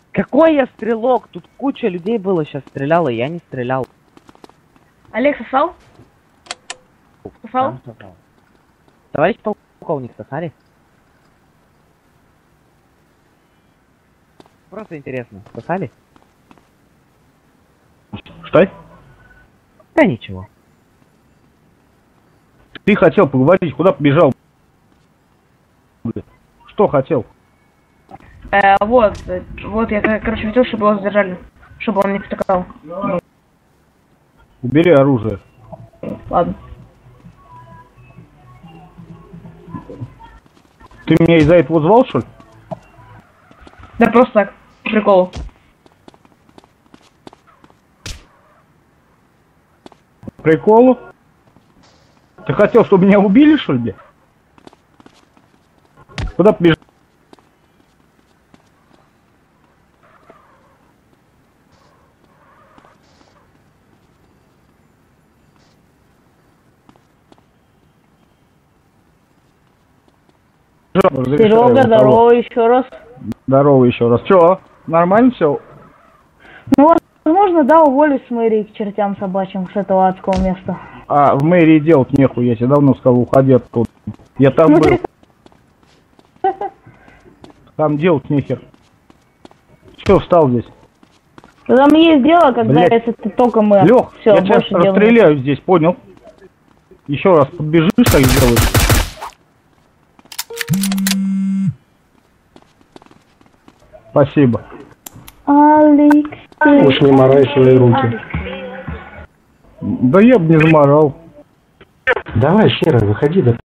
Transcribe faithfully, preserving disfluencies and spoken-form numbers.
Какой я стрелок? Тут куча людей было, сейчас стреляла, я не стрелял. Олег сосал? Сосал? Сам сосал. Товарищ полковник, сосали? Просто интересно, сосали? Что? Да ничего. Ты хотел поговорить, куда побежал? Что хотел? Э, вот, э, вот я, короче, хотел, чтобы его задержали. Чтобы он не втыкал. Убери оружие. Ладно. Ты меня из-за этого звал, что ли? Да просто так, по приколу. Приколу? Ты хотел, чтобы меня убили, что ли? Куда побежал? Серега, здорово еще раз. Здорово еще раз. Че, нормально все? Ну, возможно, да, уволюсь с мэрии к чертям собачьим с этого адского места. А в мэрии делать нехуй, я тебе давно сказал, уходи оттуда. Я там был. Там делать нехер. Че встал здесь? Там есть дело, когда Блядь. если ты только мы. Лех, Все, я сейчас расстреляю здесь, понял? Еще раз подбежишь, так сделаешь. Спасибо. Алексей. Уж не морай свои руки. Да я бы не заморал. Давай, Щера, выходи, да.